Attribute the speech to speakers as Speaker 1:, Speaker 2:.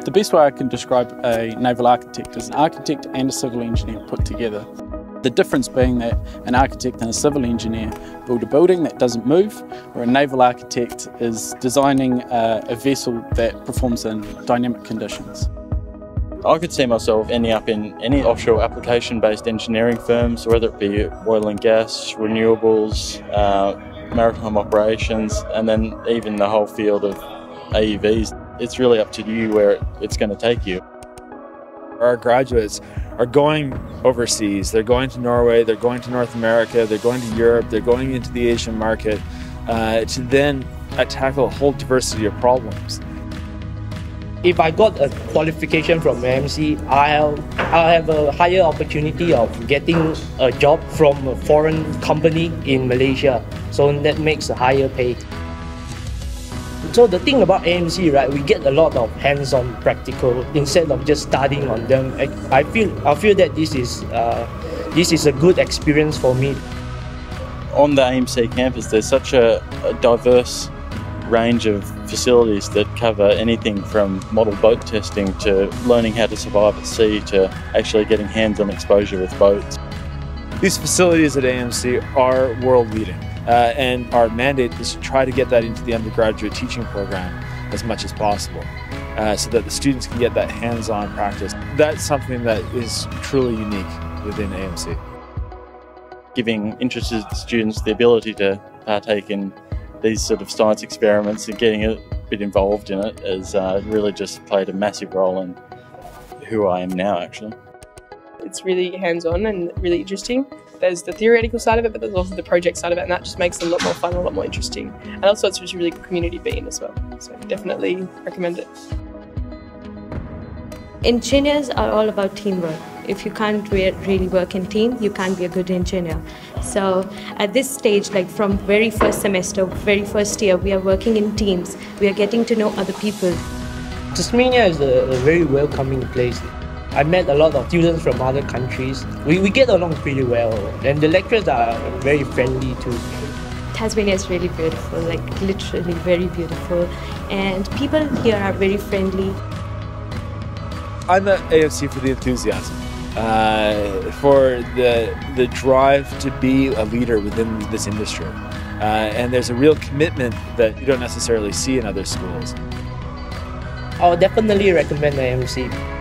Speaker 1: The best way I can describe a naval architect is an architect and a civil engineer put together. The difference being that an architect and a civil engineer build a building that doesn't move, or a naval architect is designing a vessel that performs in dynamic conditions.
Speaker 2: I could see myself ending up in any offshore application-based engineering firms, whether it be oil and gas, renewables, maritime operations, and then even the whole field of AUVs. It's really up to you where it's going to take you.
Speaker 3: Our graduates are going overseas. They're going to Norway, they're going to North America, they're going to Europe, they're going into the Asian market to then tackle a whole diversity of problems.
Speaker 4: If I got a qualification from AMC, I'll have a higher opportunity of getting a job from a foreign company in Malaysia. So that makes a higher pay. So the thing about AMC, right, we get a lot of hands-on practical instead of just studying on them. I feel that this is a good experience for me.
Speaker 2: On the AMC campus, there's such a diverse range of facilities that cover anything from model boat testing to learning how to survive at sea to actually getting hands-on exposure with boats.
Speaker 3: These facilities at AMC are world-leading. And our mandate is to try to get that into the undergraduate teaching program as much as possible so that the students can get that hands-on practice. That's something that is truly unique within AMC.
Speaker 2: Giving interested students the ability to partake in these sort of science experiments and getting a bit involved in it has really just played a massive role in who I am now, actually.
Speaker 5: It's really hands-on and really interesting. There's the theoretical side of it, but there's also the project side of it, and that just makes it a lot more fun, a lot more interesting. And also it's just a really good community to be in as well. So definitely recommend it.
Speaker 6: Engineers are all about teamwork. If you can't really work in team, you can't be a good engineer. So at this stage, like from very first semester, very first year, we are working in teams. We are getting to know other people.
Speaker 4: Tasmania is a very welcoming place. I met a lot of students from other countries. We get along pretty well, and the lecturers are very friendly too.
Speaker 6: Tasmania is really beautiful, like literally very beautiful, and people here are very friendly.
Speaker 3: I'm at AMC for the enthusiasm, for the drive to be a leader within this industry. And there's a real commitment that you don't necessarily see in other schools.
Speaker 4: I would definitely recommend AMC.